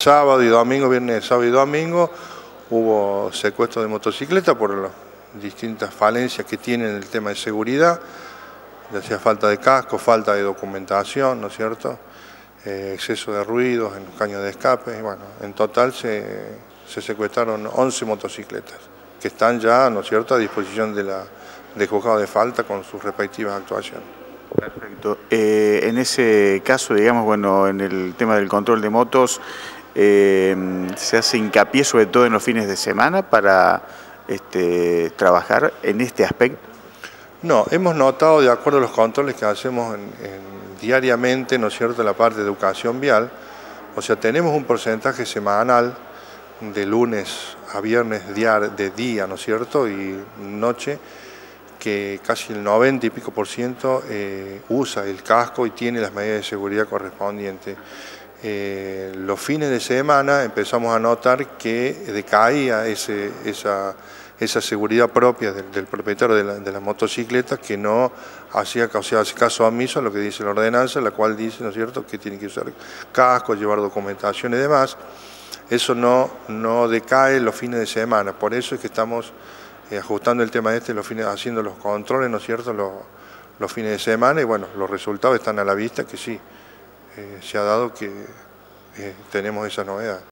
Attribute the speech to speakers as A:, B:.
A: Sábado y domingo, viernes, sábado y domingo, hubo secuestro de motocicleta por las distintas falencias que tienen el tema de seguridad, ya sea falta de casco, falta de documentación, ¿no es cierto? Exceso de ruidos en los caños de escape, y bueno, en total se secuestraron 11 motocicletas, que están ya, ¿no es cierto?, a disposición del juzgado de falta con sus respectivas actuaciones.
B: Perfecto. En ese caso, digamos, bueno, en el tema del control de motos, se hace hincapié sobre todo en los fines de semana para trabajar en este aspecto.
A: No, hemos notado, de acuerdo a los controles que hacemos diariamente, ¿no es cierto?, la parte de educación vial, o sea, tenemos un porcentaje semanal de lunes a viernes de día, ¿no es cierto?, y noche, que casi el 90 y pico por ciento usa el casco y tiene las medidas de seguridad correspondientes. Los fines de semana empezamos a notar que decaía esa seguridad propia del propietario de la motocicleta, que no hacía caso omiso a lo que dice la ordenanza, la cual dice, ¿no es cierto?, que tiene que usar casco, llevar documentación y demás. Eso no decae los fines de semana, por eso es que estamos ajustando el tema haciendo los controles, ¿no es cierto?, los fines de semana, y bueno, los resultados están a la vista, que sí, se ha dado que tenemos esa novedad.